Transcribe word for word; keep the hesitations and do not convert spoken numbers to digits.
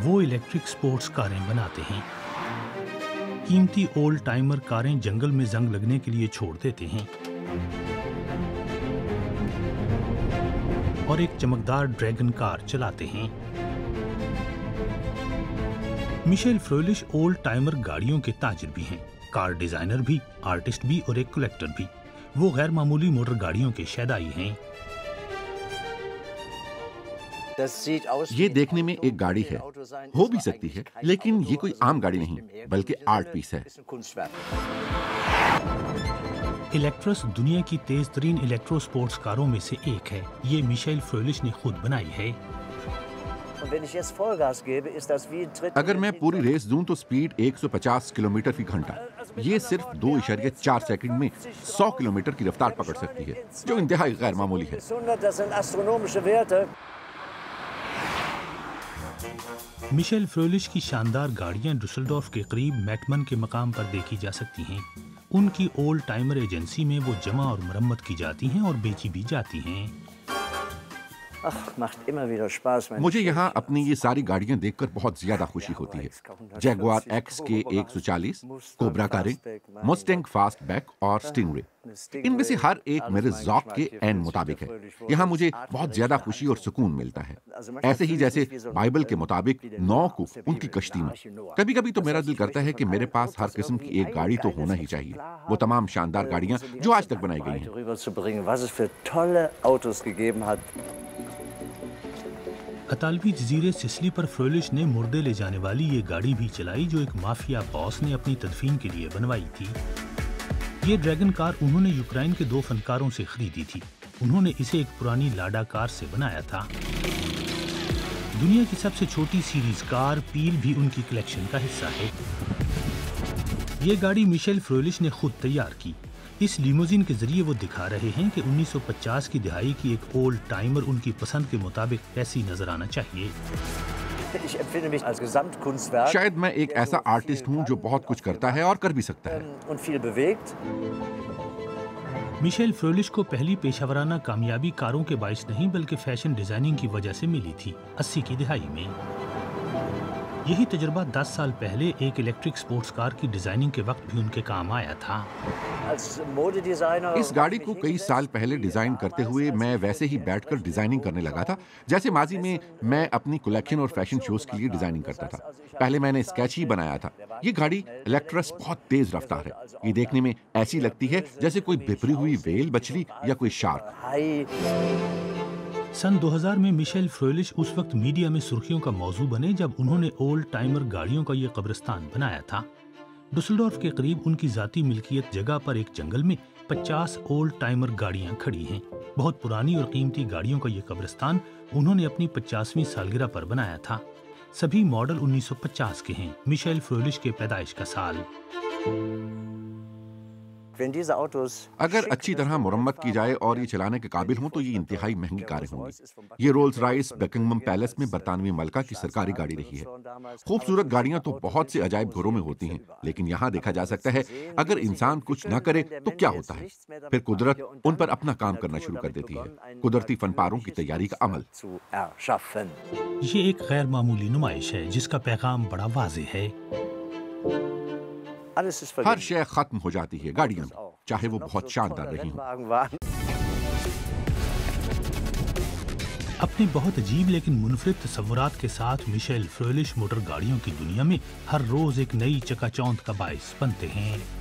वो electric sports कारें बनाते हैं। कीमती ओल्ड टाइमर कारें जंगल में जंग लगने के लिए छोड़ देते हैं और एक चमकदार ड्रैगन कार चलाते हैं। मिशेल फ्रोलिश ओल्ड टाइमर गाड़ियों के ताजिर भी हैं, कार डिजाइनर भी, आर्टिस्ट भी और एक कलेक्टर भी। वो गैर मामूली मोटर गाड़ियों के शैदाई हैं। ये देखने में एक गाड़ी है, हो भी सकती है, लेकिन ये कोई आम गाड़ी नहीं बल्कि आर्ट पीस है। इलेक्ट्रस दुनिया की तेज तरीन इलेक्ट्रो स्पोर्ट्स कारों में से एक है। ये मिशेल फ्रोलिश ने खुद बनाई है। अगर मैं पूरी रेस दूं तो स्पीड एक सौ पचास किलोमीटर फी घंटा। ये सिर्फ दो इशारे चार सेकंड में सौ किलोमीटर की रफ्तार पकड़ सकती है, जो इंतहाई गैर मामूली है। मिशेल फ्रोलिश की शानदार गाड़ियां डुसलडॉर्फ के करीब मैटमन के मकाम पर देखी जा सकती हैं। उनकी ओल्ड टाइमर एजेंसी में वो जमा और मरम्मत की जाती हैं और बेची भी जाती हैं। मुझे यहाँ अपनी ये सारी गाड़ियाँ देखकर बहुत ज्यादा खुशी होती है। जैगुआर एक्स के एक सौ चालीस, कोबरा कारें, मुस्टैंग फास्टबैक और स्टिंगरे, इनमें से हर एक मेरे ज़ौक़ के एन मुताबिक है। यहाँ मुझे बहुत ज्यादा खुशी और सुकून मिलता है, ऐसे ही जैसे बाइबल के मुताबिक नौ को उनकी कश्ती में। कभी कभी तो मेरा दिल करता है कि मेरे पास हर किस्म की एक गाड़ी तो होना ही चाहिए, वो तमाम शानदार गाड़ियाँ जो आज तक बनाई गई हैं। अतालवी जजीरे सिसिली पर फ्रोलिश ने मुर्दे ले जाने वाली ये गाड़ी भी चलाई, जो एक माफिया बॉस ने अपनी तदफीन के लिए बनवाई थी। ये ड्रैगन कार उन्होंने यूक्रेन के दो फनकारों से खरीदी थी। उन्होंने इसे एक पुरानी लाडा कार से बनाया था। दुनिया की सबसे छोटी सीरीज कार पील भी उनकी कलेक्शन का हिस्सा है। ये गाड़ी मिशेल फ्रोलिश ने खुद तैयार की। इस लिमोजिन के जरिए वो दिखा रहे हैं कि उन्नीस सौ पचास की दिहाई की एक ओल्ड टाइमर उनकी पसंद के मुताबिक कैसी नजर आना चाहिए। शायद मैं एक ऐसा आर्टिस्ट हूँ जो बहुत कुछ करता है और कर भी सकता है। मिशेल फ्रोलिश को पहली पेशावराना कामयाबी कारों के बाइस नहीं बल्कि फैशन डिजाइनिंग की वजह से मिली थी, अस्सी की दिहाई में। यही तजुर्बा दस साल पहले एक इलेक्ट्रिक स्पोर्ट्स कार की डिजाइनिंग के वक्त भी उनके काम आया था। इस गाड़ी को कई साल पहले डिजाइन करते हुए मैं वैसे ही बैठकर डिजाइनिंग करने लगा था, जैसे माजी में मैं अपनी कलेक्शन और फैशन शोज के लिए डिजाइनिंग करता था। पहले मैंने स्केच ही बनाया था। ये गाड़ी इलेक्ट्रस बहुत तेज रफ्तार है। ये देखने में ऐसी लगती है जैसे कोई बिफरी हुई व्हेल मछली या कोई शार्क। सन दो हज़ार में मिशेल फ्रोलिश उस वक्त मीडिया में सुर्खियों का मौजू बने जब उन्होंने ओल्ड टाइमर गाड़ियों का ये कब्रिस्तान बनाया था। डुसलडॉर्फ के करीब उनकी जाती मिल्कियत जगह पर एक जंगल में पचास ओल्ड टाइमर गाड़ियां खड़ी हैं। बहुत पुरानी और कीमती गाड़ियों का ये कब्रिस्तान उन्होंने अपनी पचासवीं सालगिरह पर बनाया था। सभी मॉडल उन्नीस सौ पचास के हैं, मिशेल फ्रोलिश के पैदाइश का साल। अगर अच्छी तरह मुरम्मत की जाए और ये चलाने के काबिल हों तो ये इंतहाई महंगी कारें होंगी। ये रोल्स रॉयस बकिंगम पैलेस में बरतानवी मलका की सरकारी गाड़ी रही है। खूबसूरत गाड़ियां तो बहुत से अजायब घरों में होती हैं, लेकिन यहाँ देखा जा सकता है अगर इंसान कुछ न करे तो क्या होता है, फिर कुदरत उन पर अपना काम करना शुरू कर देती है। कुदरती फनपारों की तैयारी का अमल। ये एक गैर मामूली नुमाइश है जिसका पैगाम बड़ा वाज़ेह है। हर शय खत्म हो जाती है, गाड़ियां भी, चाहे वो बहुत शानदार रही हों। अपने बहुत अजीब लेकिन मुनफरिद तस्वुरात के साथ मिशेल फ्रोलिश मोटर गाड़ियों की दुनिया में हर रोज एक नई चकाचौंध का बाइस बनते हैं।